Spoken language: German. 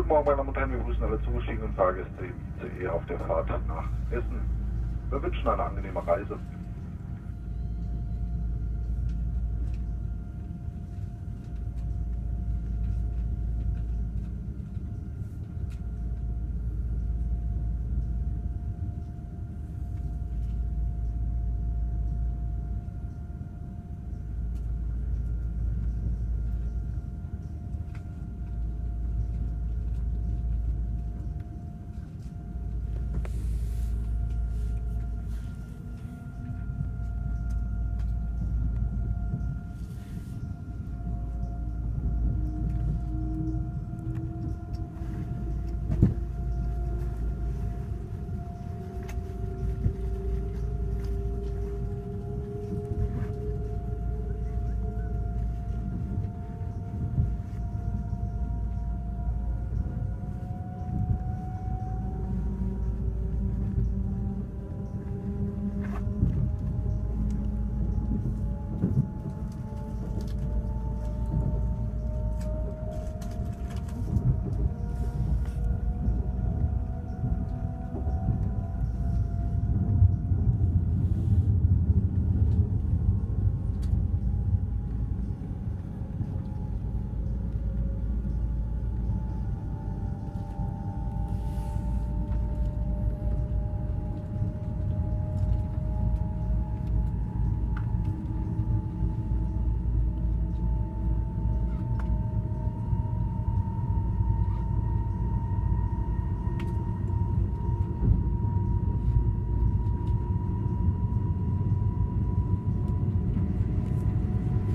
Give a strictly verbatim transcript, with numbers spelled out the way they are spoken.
Morgen, meine Damen und Herren, wir begrüßen alle zugestiegenen Fahrgäste im I C E auf der Fahrt nach Essen. Wir wünschen eine angenehme Reise.